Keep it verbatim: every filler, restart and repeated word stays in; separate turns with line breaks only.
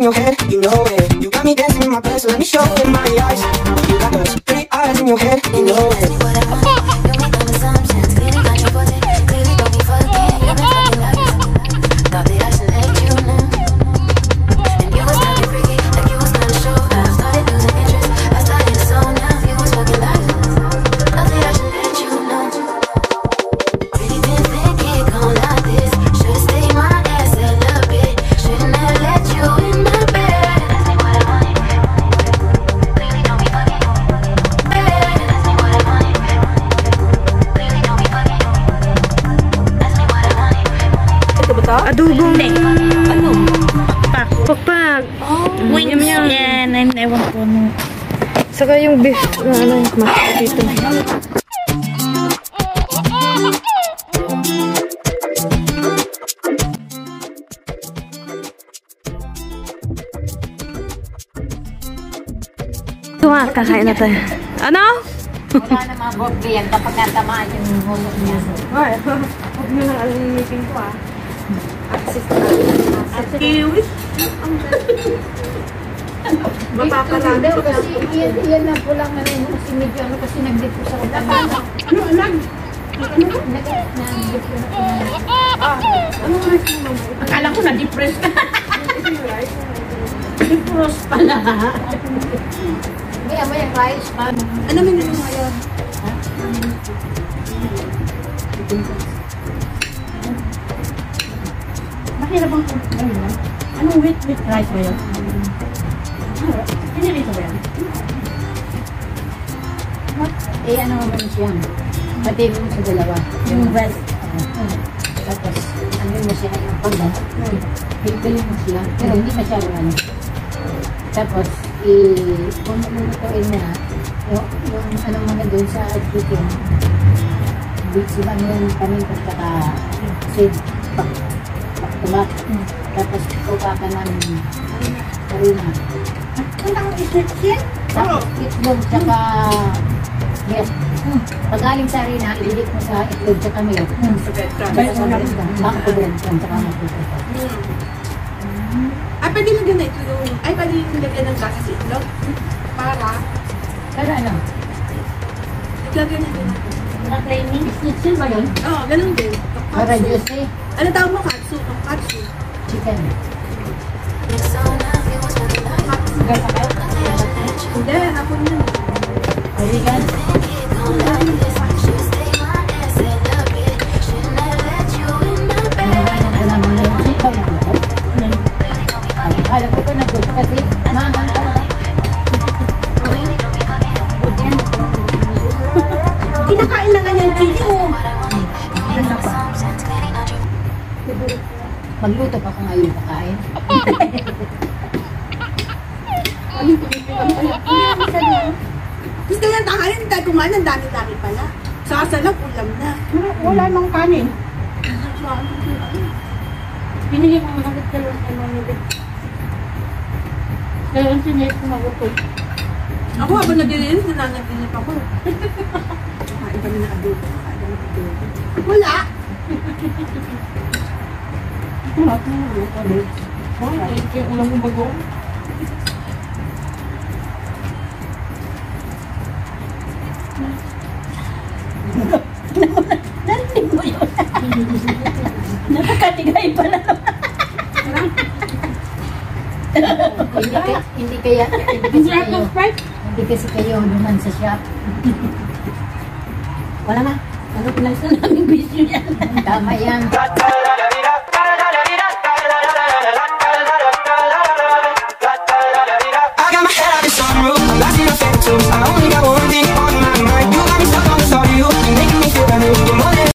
your head, you know it. You got me dancing in my bed, so let me show you my eyes. You got those pretty eyes in your head, you know it.
Adobong ano? Pak, pakpag.
Oh, wings yan. I'm ewan ko ano.
Saka yung beef na ano, mas dito. Tuma, kakain na tayo. Ano?
Wala na mga bobby yan kapag natamaan yung hulog niya.
Ay, huwag nyo lang alinitin ko ah. Assist na.
At kiwis?
Mapaparami ko
kasi iyan, iyan na po lang ano, kasi medyo ano kasi nag-dip po sa utang.
Ano, alam?
Nag-dip po na po.
Ah, ano rice mo naman?
Akala ko na-depress ka. Depress pala. Hindi, may rice pa.
Ano may naman ngayon?
Mahirap ang ano yun? Anong wheat with rice ba yun? Pinirito ba yan? Eh, ano naman siya? Pati mo sa dalawa. Yung breast. Tapos, ano mo siya yung pagda. Pilpilin mo siya. Pero hindi masyado ano. Tapos, kung lulutuin mo na, yung, yung ano mga doon sa chicken, sila yung paminta saka seed, paktumak. Tapos, kuka ka ng harina. Ano ang islit siya? Tapos, itlog saka milk. Pag galing sa harina, ibilik mo sa itlog saka milk. Basta sa bread ka. Baka po bread ka, saka magpupunta.
Ah, pwede lagyan na itlog. Ay, pwede lagyan ng gasa sa itlog. Para?
Para ano?
Lagyan na din.
Na-claiming? Snitzel ba yun?
Oo, ganun din.
Para juicy?
Ano tawag mo? Katsu? Katsu?
Chicken.
Hindi, hapon yun.
Arigan? Alam ko ito nag-good kasi maangang ka na.
Kinakain na nga niyan, chili oh.
Magluto pa ko ngayon pakain.
Gusto yan, takain. Hindi tayo kumain. Ang dami-dami pala. Sasalag, ulam na.
Wala nang kanin. Pinili ko mga dalawang ano nila. Kaya ang sinayos ko magutom.
Ako, habang nag-release, nananaginip ako. Kain kami na adobo. Kain kami na adobo. Wala!
Wala ko na ulo ko din. Wala, yung ulam mo bago. Narinig mo yun. Nakakatigay pala naman. Hindi kaya, hindi kaya, hindi kasi kayo, hindi kasi kayo naman sa shop. Wala na. Ano pala sa naming bisyo yan? Tama yan.